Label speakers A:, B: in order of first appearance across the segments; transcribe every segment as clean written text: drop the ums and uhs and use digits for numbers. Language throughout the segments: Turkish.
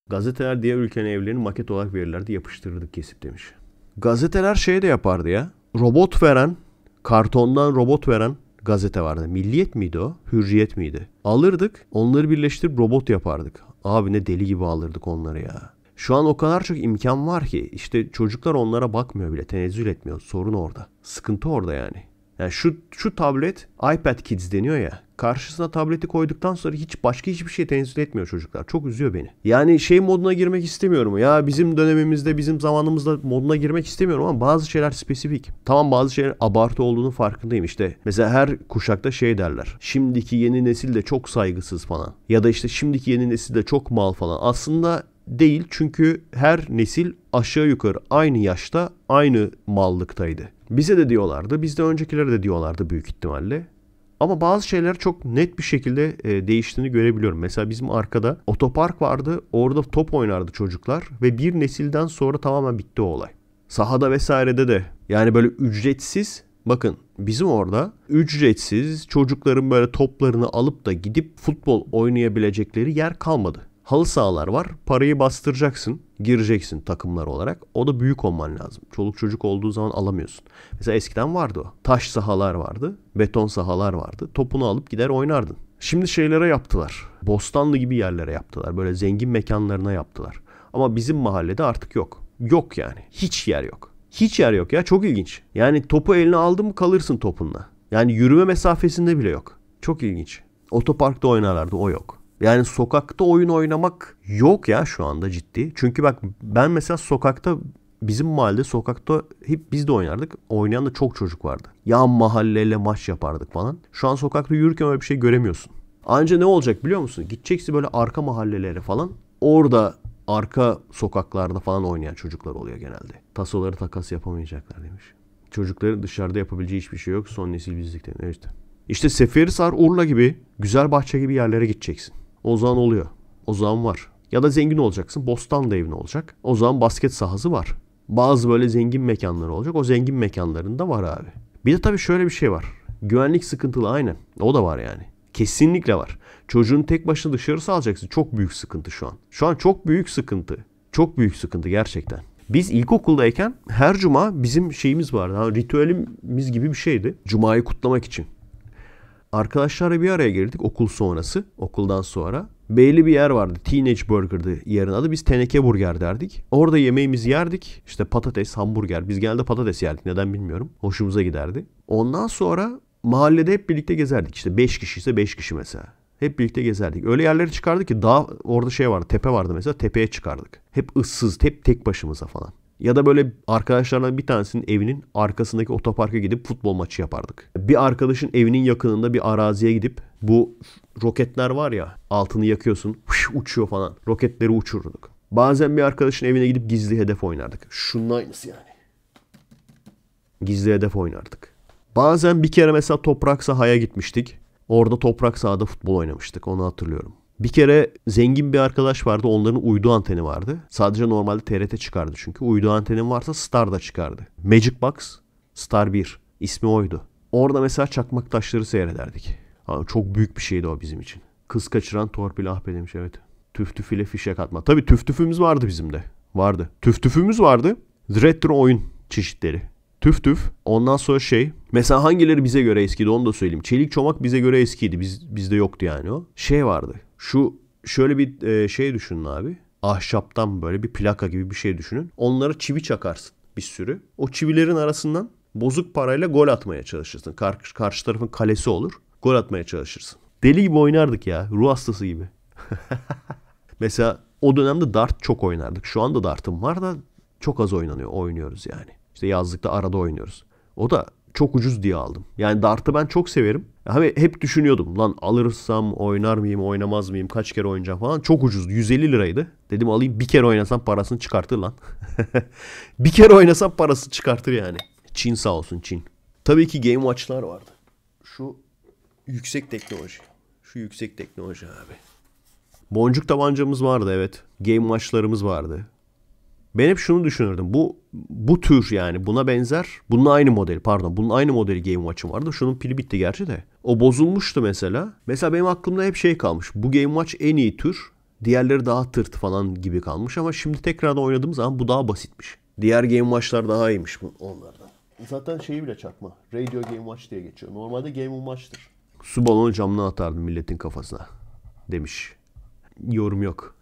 A: Gazeteler diğer ülkenin evlerini maket olarak verirlerdi, yapıştırırdık kesip demiş. Gazeteler şey de yapardı ya. Robot veren, kartondan robot veren gazete vardı. Milliyet miydi o? Hürriyet miydi? Alırdık, onları birleştirip robot yapardık. Abi ne deli gibi alırdık onları ya. Şu an o kadar çok imkan var ki işte çocuklar onlara bakmıyor bile, tenezzül etmiyor. Sorun orada. Sıkıntı orada yani. Yani şu tablet iPad Kids deniyor ya. Karşısına tableti koyduktan sonra başka hiçbir şey tenezzül etmiyor çocuklar. Çok üzüyor beni. Yani şey moduna girmek istemiyorum. Ya bizim dönemimizde, bizim zamanımızda moduna girmek istemiyorum ama bazı şeyler spesifik. Tamam, bazı şeyler abartı olduğunu farkındayım. İşte mesela her kuşakta şey derler. Şimdiki yeni nesil de çok saygısız falan. Ya da işte şimdiki yeni nesil de çok mal falan. Aslında değil, çünkü her nesil aşağı yukarı aynı yaşta aynı mallıktaydı. Bize de diyorlardı, bizden öncekilere de diyorlardı büyük ihtimalle. Ama bazı şeyler çok net bir şekilde değiştiğini görebiliyorum. Mesela bizim arkada otopark vardı, orada top oynardı çocuklar ve bir nesilden sonra tamamen bitti o olay. Sahada vesairede de yani böyle ücretsiz, bakın bizim orada ücretsiz çocukların böyle toplarını alıp da gidip futbol oynayabilecekleri yer kalmadı. Halı sahalar var. Parayı bastıracaksın. Gireceksin takımlar olarak. O da büyük olman lazım. Çoluk çocuk olduğu zaman alamıyorsun. Mesela eskiden vardı o. Taş sahalar vardı. Beton sahalar vardı. Topunu alıp gider oynardın. Şimdi şeylere yaptılar. Bostanlı gibi yerlere yaptılar. Böyle zengin mekanlarına yaptılar. Ama bizim mahallede artık yok. Yok yani. Hiç yer yok. Hiç yer yok ya. Çok ilginç. Yani topu eline aldın mı kalırsın topunla. Yani yürüme mesafesinde bile yok. Çok ilginç. Otoparkta oynarlardı, o yok. Yani sokakta oyun oynamak yok ya şu anda ciddi. Çünkü bak ben mesela sokakta, bizim mahallede sokakta hep biz de oynardık. Oynayan da çok çocuk vardı. Yan mahalleyle maç yapardık falan. Şu an sokakta yürürken öyle bir şey göremiyorsun. Anca ne olacak biliyor musun? Gideceksin böyle arka mahallelere falan. Orada arka sokaklarda falan oynayan çocuklar oluyor genelde. Tasoları takas yapamayacaklar demiş. Çocukların dışarıda yapabileceği hiçbir şey yok. Son nesil bizlikten. Evet. İşte Seferihisar, Urla gibi, Güzelbahçe gibi yerlere gideceksin. O zaman oluyor. O zaman var. Ya da zengin olacaksın. Bostanlı evin olacak. O zaman basket sahası var. Bazı böyle zengin mekanları olacak. O zengin mekanlarında var abi. Bir de tabii şöyle bir şey var. Güvenlik sıkıntılı, aynen. O da var yani. Kesinlikle var. Çocuğunu tek başına dışarı salacaksın. Çok büyük sıkıntı şu an. Şu an çok büyük sıkıntı. Çok büyük sıkıntı gerçekten. Biz ilkokuldayken her cuma bizim şeyimiz vardı. Yani ritüelimiz gibi bir şeydi. Cuma'yı kutlamak için. Arkadaşlarla bir araya girdik okul sonrası. Okuldan sonra. Belli bir yer vardı. Teenage Burger'dı yerin adı. Biz teneke burger derdik. Orada yemeğimizi yerdik. İşte patates, hamburger. Biz genelde patates yerdik. Neden bilmiyorum. Hoşumuza giderdi. Ondan sonra mahallede hep birlikte gezerdik. İşte 5 kişi ise 5 kişi mesela. Hep birlikte gezerdik. Öyle yerlere çıkardık ki dağ, orada şey vardı. Tepe vardı mesela. Tepeye çıkardık. Hep ıssız, hep tek başımıza falan. Ya da böyle arkadaşlardan bir tanesinin evinin arkasındaki otoparka gidip futbol maçı yapardık. Bir arkadaşın evinin yakınında bir araziye gidip bu roketler var ya, altını yakıyorsun, uçuyor falan. Roketleri uçururduk. Bazen bir arkadaşın evine gidip gizli hedef oynardık. Şunun aynısı yani. Gizli hedef oynardık. Bazen bir kere mesela toprak sahaya gitmiştik. Orada toprak sahada futbol oynamıştık. Onu hatırlıyorum. Bir kere zengin bir arkadaş vardı. Onların uydu anteni vardı. Sadece normalde TRT çıkardı çünkü. Uydu antenin varsa Star da çıkardı. Magic Box Star 1. İsmi oydu. Orada mesela çakmak taşları seyrederdik. Çok büyük bir şeydi o bizim için. Kız kaçıran torpil ah be demiş, evet. Tüf tüf ile fişek atma. Tabii tüf tüfümüz vardı bizim de. Vardı. Tüf tüfümüz vardı. Retro oyun çeşitleri. Tüf tüf. Ondan sonra şey. Mesela hangileri bize göre eskiydi onu da söyleyeyim. Çelik çomak bize göre eskiydi. Bizde yoktu yani o. Şey vardı. Şöyle bir şey düşünün abi. Ahşaptan böyle bir plaka gibi bir şey düşünün. Onlara çivi çakarsın bir sürü. O çivilerin arasından bozuk parayla gol atmaya çalışırsın. Karşı tarafın kalesi olur. Gol atmaya çalışırsın. Deli gibi oynardık ya. Ruh hastası gibi. Mesela o dönemde dart çok oynardık. Şu anda dartım var da çok az oynuyoruz yani. İşte yazlıkta arada oynuyoruz. O da çok ucuz diye aldım. Yani dartı ben çok severim. Hep düşünüyordum. Lan alırsam oynar mıyım, oynamaz mıyım, kaç kere oynayacağım falan. Çok ucuz. 150 liraydı. Dedim alayım, bir kere oynasam parasını çıkartır lan. Bir kere oynasam parasını çıkartır yani. Çin sağ olsun, Çin. Tabii ki Game Watch'lar vardı. Şu yüksek teknoloji abi. Boncuk tabancamız vardı, evet. Game Watch'larımız vardı. Ben hep şunu düşünürdüm. Bu tür yani buna benzer. Bunun aynı modeli Game Watch'ım vardı. Şunun pili bitti gerçi de. O bozulmuştu mesela. Mesela benim aklımda hep şey kalmış. Bu Game Watch en iyi tür. Diğerleri daha tırt falan gibi kalmış ama şimdi tekrardan oynadığım zaman bu daha basitmiş. Diğer Game Watch'lar daha iyiymiş bu onlardan. Zaten şeyi bile çakma. Radio Game Watch diye geçiyor. Normalde Game Watch'tır. Su balonu camına atardım milletin kafasına demiş. Yorum yok.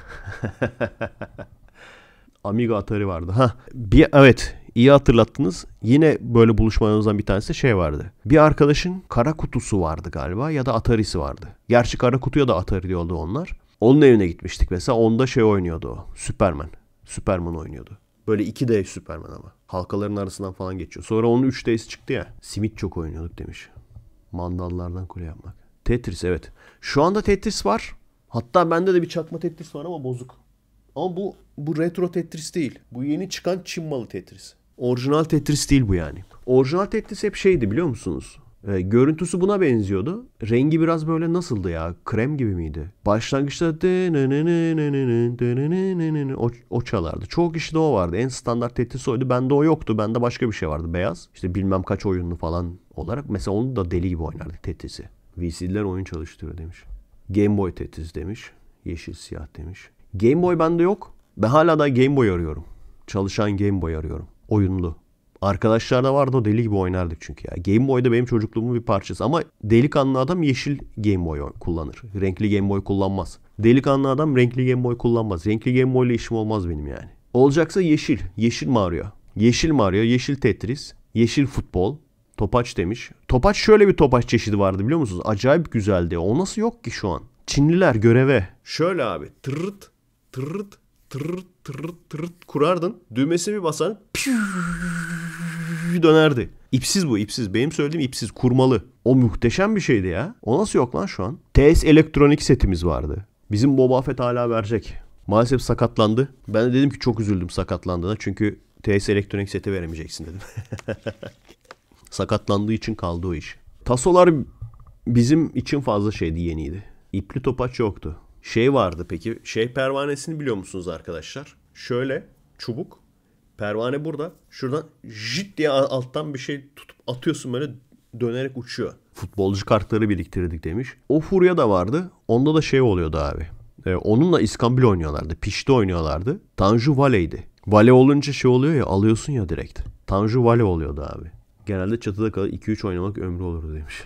A: Amiga Atari vardı. Evet, iyi hatırlattınız. Yine böyle buluşmalarımızdan bir tanesi şey vardı. Bir arkadaşın kara kutusu vardı galiba ya da Atari'si vardı. Gerçi kara kutu ya da Atari diyordu onlar. Onun evine gitmiştik mesela. Onda şey oynuyordu o. Superman. Superman oynuyordu. Böyle 2D Superman ama. Halkaların arasından falan geçiyor. Sonra onun 3D'si çıktı ya. Simit çok oynuyorduk demiş. Mandallardan kule yapmak. Tetris, evet. Şu anda Tetris var. Hatta bende de bir çakma Tetris var ama bozuk. Ama bu retro Tetris değil. Bu yeni çıkan Çin malı Tetris. Orijinal Tetris değil bu yani. Orijinal Tetris hep şeydi biliyor musunuz? Görüntüsü buna benziyordu. Rengi biraz böyle nasıldı ya? Krem gibi miydi? Başlangıçta o çalardı. Çoğu kişide o vardı. En standart Tetris oydu. Bende o yoktu. Bende başka bir şey vardı. Beyaz. İşte bilmem kaç oyunlu falan olarak. Mesela onu da deli gibi oynardık Tetris'i. VCD'ler oyun çalıştırıyor demiş. Game Boy Tetris demiş. Yeşil siyah demiş. Game Boy bende yok. Ben hala da Game Boy arıyorum. Çalışan Game Boy arıyorum. Oyunlu. Arkadaşlar da vardı, o deli gibi oynardık çünkü ya. Game Boy da benim çocukluğumun bir parçası. Ama delikanlı adam yeşil Game Boy kullanır. Renkli Game Boy kullanmaz. Delikanlı adam renkli Game Boy kullanmaz. Renkli Game Boy ile işim olmaz benim yani. Olacaksa yeşil. Yeşil Mario. Yeşil Mario, yeşil Tetris, yeşil futbol. Topaç demiş. Topaç şöyle bir topaç çeşidi vardı biliyor musunuz? Acayip güzeldi. O nasıl yok ki şu an? Çinliler göreve. Şöyle abi. Tırırt, tırırt, tırırt, tırırt, tırırt kurardın. Düğmesine bir basan dönerdi. İpsiz bu, ipsiz. Benim söylediğim ipsiz, kurmalı. O muhteşem bir şeydi ya. O nasıl yok lan şu an? TS elektronik setimiz vardı. Bizim Boba Fett hala verecek. Maalesef sakatlandı. Ben de dedim ki çok üzüldüm sakatlandığına. Çünkü TS elektronik seti veremeyeceksin dedim. Sakatlandığı için kaldı o iş. Tasolar bizim için fazla şeydi, yeniydi. İpli topaç yoktu. Şey vardı peki. Şey pervanesini biliyor musunuz arkadaşlar? Şöyle çubuk. Pervane burada. Şuradan jit diye alttan bir şey tutup atıyorsun, böyle dönerek uçuyor. Futbolcu kartları biriktirdik demiş. O furya da vardı. Onda da şey oluyordu abi. Onunla İskambil oynuyorlardı. Pişti oynuyorlardı. Tanju Vale'ydi. Vale olunca şey oluyor ya, alıyorsun ya direkt. Tanju Vale oluyordu abi. Genelde çatıda kalıp 2-3 oynamak ömrü olurdu demiş.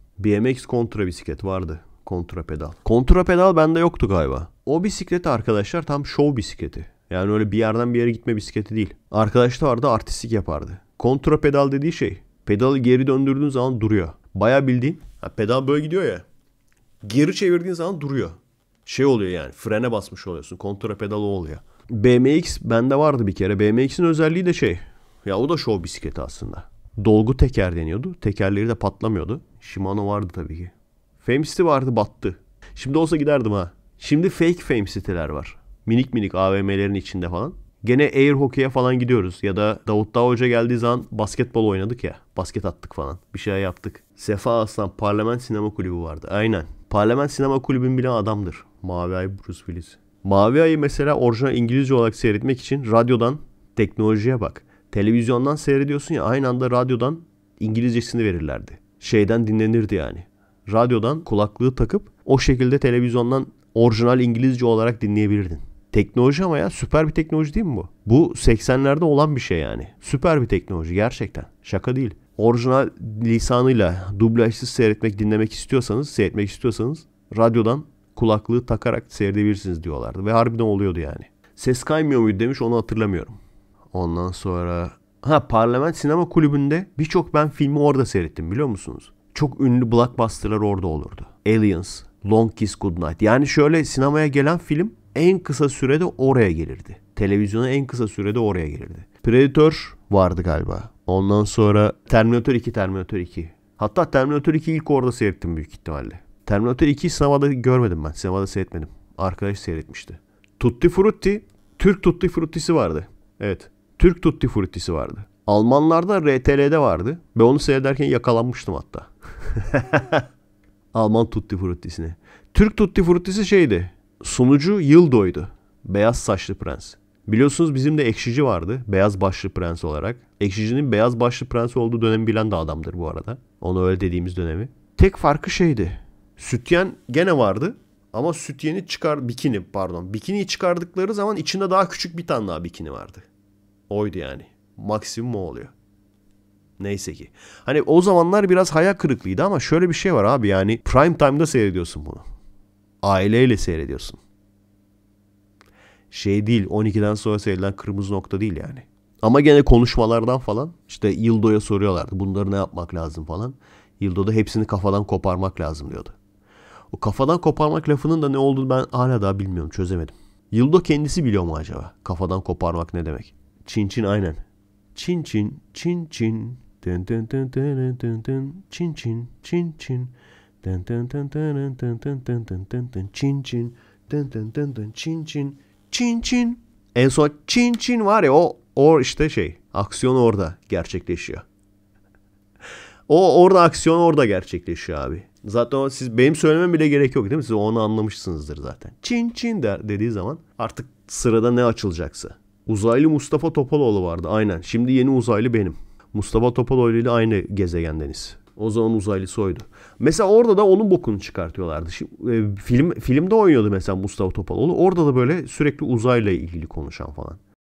A: BMX kontra bisiklet vardı. Kontra pedal. Kontra pedal bende yoktu galiba. O bisiklet arkadaşlar tam şov bisikleti. Yani öyle bir yerden bir yere gitme bisikleti değil. Arkadaşlar vardı, artistik yapardı. Kontra pedal dediği şey, pedalı geri döndürdüğün zaman duruyor. Bayağı bildiğin pedal böyle gidiyor ya. Geri çevirdiğin zaman duruyor. Şey oluyor yani, frene basmış oluyorsun. Kontra pedal o oluyor. BMX bende vardı bir kere. BMX'in özelliği de şey. Ya o da şov bisikleti aslında. Dolgu teker deniyordu. Tekerleri de patlamıyordu. Shimano vardı tabii ki. Famecity vardı, battı. Şimdi olsa giderdim ha. Şimdi fake Famecity'ler var. Minik minik AVM'lerin içinde falan. Gene air hockey'e falan gidiyoruz. Ya da Davut Dağ Hoca geldiği zaman basketbol oynadık ya. Basket attık falan. Bir şey yaptık. Sefa Aslan Parlament Sinema Kulübü vardı. Aynen. Parlament Sinema Kulübü'nün bilen adamdır. Mavi Ay Bruce Willis. Mavi Ay'ı mesela orijinal İngilizce olarak seyretmek için radyodan, teknolojiye bak. Televizyondan seyrediyorsun ya, aynı anda radyodan İngilizcesini verirlerdi. Şeyden dinlenirdi yani. Radyodan kulaklığı takıp o şekilde televizyondan orijinal İngilizce olarak dinleyebilirdin. Teknoloji ama ya, süper bir teknoloji değil mi bu? Bu 80'lerde olan bir şey yani. Süper bir teknoloji gerçekten. Şaka değil. Orijinal lisanıyla dublajsız seyretmek istiyorsanız radyodan kulaklığı takarak seyredebilirsiniz diyorlardı. Ve harbiden oluyordu yani. Ses kaymıyor muydu demiş, onu hatırlamıyorum. Ondan sonra Parlament Sinema Kulübü'nde birçok ben filmi orada seyrettim biliyor musunuz? Çok ünlü blockbusterlar orada olurdu. Aliens, Long Kiss Goodnight. Yani şöyle, sinemaya gelen film en kısa sürede oraya gelirdi. Televizyona en kısa sürede oraya gelirdi. Predator vardı galiba. Ondan sonra Terminator 2. Hatta Terminator 2 ilk orada seyrettim büyük ihtimalle. Terminator 2'yi sinemada görmedim ben. Sinemada seyretmedim. Arkadaş seyretmişti. Tutti Frutti, Türk Tutti Frutti'si vardı. Evet. Türk Tutti Frutti'si vardı. Almanlarda RTL'de vardı. Ben onu seyrederken yakalanmıştım hatta. Alman Tutti Frutti'sine. Türk Tutti Frutti'si şeydi. Sunucu Yıldo'ydu. Beyaz saçlı prens. Biliyorsunuz bizim de Ekşici vardı. Beyaz başlı prens olarak. Ekşici'nin beyaz başlı prens olduğu dönemi bilen de adamdır bu arada. Onu öyle dediğimiz dönemi. Tek farkı şeydi. Sütyen gene vardı. Ama sütyeni bikini pardon. Bikiniyi çıkardıkları zaman içinde daha küçük bir tane daha bikini vardı. Oydu yani. Maksimum o oluyor. Neyse ki. Hani o zamanlar biraz hayal kırıklığıydı ama şöyle bir şey var abi, yani prime time'da seyrediyorsun bunu. Aileyle seyrediyorsun. Şey değil, 12'den sonra seyredilen Kırmızı Nokta değil yani. Ama gene konuşmalardan falan işte Yıldo'ya soruyorlardı. Bunları ne yapmak lazım falan. Yıldo da hepsini kafadan koparmak lazım diyordu. O kafadan koparmak lafının da ne olduğunu ben hala daha bilmiyorum, çözemedim. Yıldo kendisi biliyor mu acaba? Kafadan koparmak ne demek? Çin çin aynen. Çin çin çin çin. Dın dın dın dın dın dın. Çin çin çin çin. Dın dın dın dın dın dın dın dın dın dın. Çin çin. Dın dın dın dın çin çin. Çin çin. En son çin çin var ya, o işte şey, aksiyon orada gerçekleşiyor. Orada aksiyon orada gerçekleşiyor abi. Zaten siz benim söylemem bile gerek yok değil mi? Siz onu anlamışsınızdır zaten. Çin çin dediği zaman artık sırada ne açılacaksa. Uzaylı Mustafa Topaloğlu vardı aynen. Şimdi yeni uzaylı benim. Mustafa Topaloğlu ile aynı gezegendeniz. O zaman uzaylısı oydu. Mesela orada da onun bokunu çıkartıyorlardı. Şimdi, filmde oynuyordu mesela Mustafa Topaloğlu. Orada da böyle sürekli uzayla ilgili konuşan falan.